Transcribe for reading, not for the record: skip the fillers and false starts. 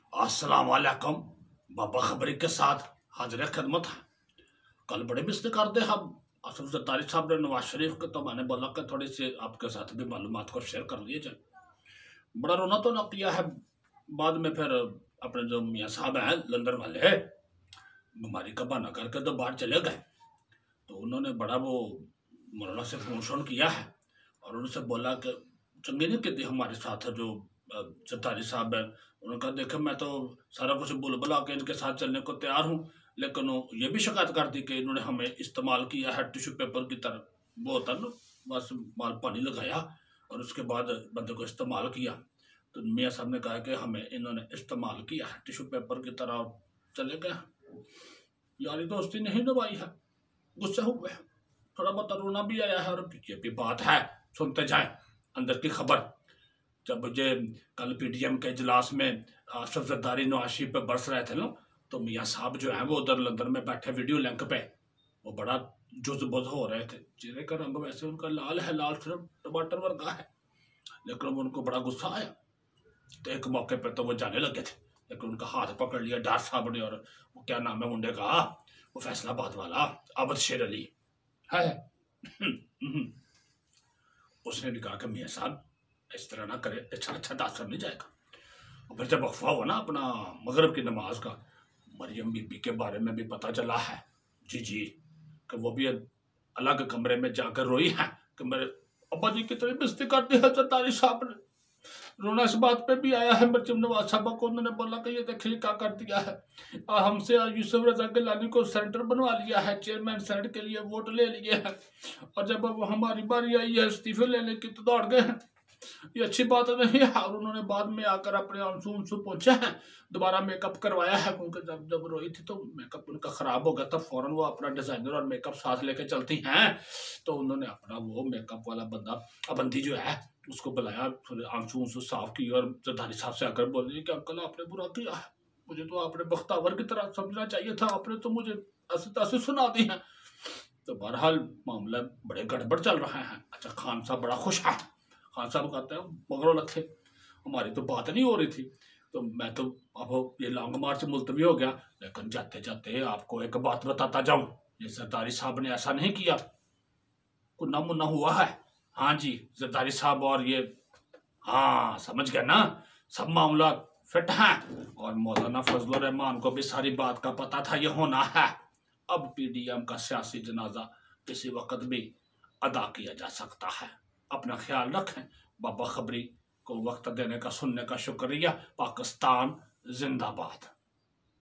अस्सलाम वालेकुम। बाबा खबरी के साथ हाजिर खदमत है। कल बड़े मिस्टेक करते हम असफ जरदारी साहब ने नवाज शरीफ के, तो मैंने बोला कि थोड़ी सी आपके साथ भी मालूमात को शेयर कर लिए जाए। बड़ा रोना तो ना किया है। बाद में फिर अपने जो मियाँ साहब हैं लंदन वाले, बीमारी का बहाना करके तो बाहर चले गए। तो उन्होंने बड़ा वो मौलाना से फोन किया है और उनसे बोला कि चंगी नहीं कहती हमारे साथ जो जरदारी साहब है। उन्होंने कहा देखो मैं तो सारा कुछ बुल बुला के इनके साथ चलने को तैयार हूँ, लेकिन ये भी शिकायत कर दी कि इन्होंने हमें इस्तेमाल किया है टिश्यू पेपर की तरह। वो होता ना, बस माल पानी लगाया और उसके बाद बंदे को इस्तेमाल किया। तो मियाँ साहब ने कहा कि हमें इन्होंने इस्तेमाल किया है टिश्यू पेपर की तरह, चले गए। यारी दोस्ती नहीं निभाई है, गुस्से हुए, थोड़ा बहुत रोना भी आया है। और ये भी बात है, सुनते जाए अंदर की खबर। जब मुझे कल पीटीएम के इजलास में असफ जरदारी नवाशी पे बरस रहे थे ना, तो मियाँ साहब जो है वो उधर लंदन में बैठे वीडियो लिंक पे वो बड़ा जुज़बुज़ हो रहे थे। चेहरे का रंग वैसे उनका लाल है, लाल सिर्फ टमाटर वर्गा है, लेकिन उनको बड़ा गुस्सा आया। तो एक मौके पर तो वो जाने लगे थे, लेकिन उनका हाथ पकड़ लिया डार साहब ने। और वो क्या नाम है मुंडे का, वो फैसलाबाद वाला अबद शेर अली है उसने भी कहा कि मियाँ साहब इस तरह ना करे, अच्छा दासर नहीं जाएगा। और फिर जब अफवाह हुआ ना अपना मगरब की नमाज का, मरियम बीबी के बारे में भी पता चला है जी कि वो भी अलग कमरे में जाकर रोई है कि मेरे अब्बा जी कितनी बेइज्जती करती है जरदारी साहब ने। रोना इस बात पे भी आया है मरियम नवाज साहबा को। उन्होंने बोला कि ये देखिए क्या कर दिया है, हमसे यूसुफ रजा गिलानी को सेंटर बनवा लिया है, चेयरमैन सेनेट के लिए वोट ले लिए हैं, और जब अब हमारी बारी आई है इस्तीफे लेने की तो दौड़ गए हैं। ये अच्छी बात नहीं है। और उन्होंने बाद में आकर अपने आंसू पहुंचे हैं, दोबारा मेकअप करवाया है, क्योंकि जब रोई थी तो मेकअप उनका खराब हो गया था। फौरन वो अपना डिजाइनर और मेकअप साथ लेके चलती हैं। तो उन्होंने अपना वो मेकअप वाला बंदी जो है उसको बुलाया, आंसू साफ किए और जरदारी साहब से आकर बोल रही कि अंकल आपने बुरा किया है, मुझे तो आपने बख्तावर की तरह समझना चाहिए था, आपने तो मुझे ऐसे तैसे सुना दी है। तो बहरहाल मामला बड़े गड़बड़ चल रहे हैं। अच्छा, खान साहब बड़ा खुश है। खान साहब कहते हैं मगरों लखे, हमारी तो बात नहीं हो रही थी, तो मैं तो अब ये लॉन्ग मार्च मुलतवी हो गया, लेकिन जाते जाते आपको एक बात बताता जाऊं, ये जरदारी साहब ने ऐसा नहीं किया, कुन्ना मुन्ना हुआ है। हाँ जी, जरदारी साहब और ये, हाँ समझ गया ना, सब मामला फिट है। और मौलाना फजलुर रहमान को भी सारी बात का पता था ये होना है। अब पीडीएम का सियासी जनाजा किसी वक्त भी अदा किया जा सकता है। अपना ख्याल रखें। बाबा खबरी को वक्त देने का, सुनने का शुक्रिया। पाकिस्तान जिंदाबाद।